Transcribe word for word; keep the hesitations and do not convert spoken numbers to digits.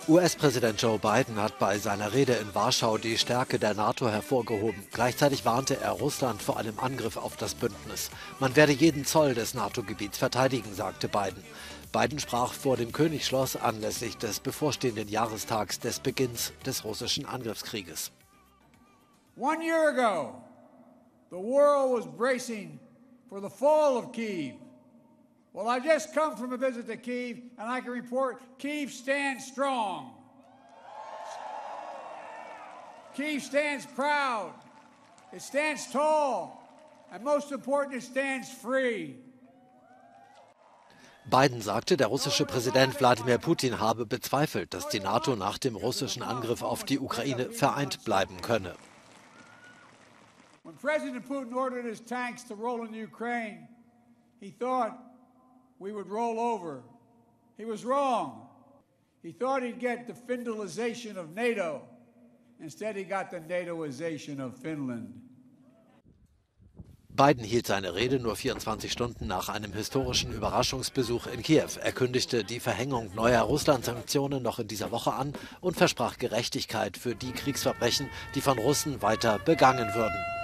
U S-Präsident Joe Biden hat bei seiner Rede in Warschau die Stärke der NATO hervorgehoben. Gleichzeitig warnte er Russland vor einem Angriff auf das Bündnis. Man werde jeden Zoll des NATO-Gebiets verteidigen, sagte Biden. Biden sprach vor dem Königsschloss anlässlich des bevorstehenden Jahrestags des Beginns des russischen Angriffskrieges. One year ago, the world was bracing for the fall of Kyiv. Well, I just come from a visit to Kyiv, and I can report Kyiv stands strong. Kyiv stands proud. It stands tall. And most important, it stands free. Biden sagte, der russische Präsident Wladimir Putin habe bezweifelt, dass die NATO nach dem russischen Angriff auf die Ukraine vereint bleiben könne. When President Putin ordered his tanks to roll in Ukraine, he thought we would roll over. He was wrong. He thought he'd get the Finlandization of NATO. Instead, he got the NATOization of Finland. Biden hielt seine Rede nur vierundzwanzig Stunden nach einem historischen Überraschungsbesuch in Kiew. Er kündigte die Verhängung neuer Russland-Sanktionen noch in dieser Woche an und versprach Gerechtigkeit für die Kriegsverbrechen, die von Russen weiter begangen würden.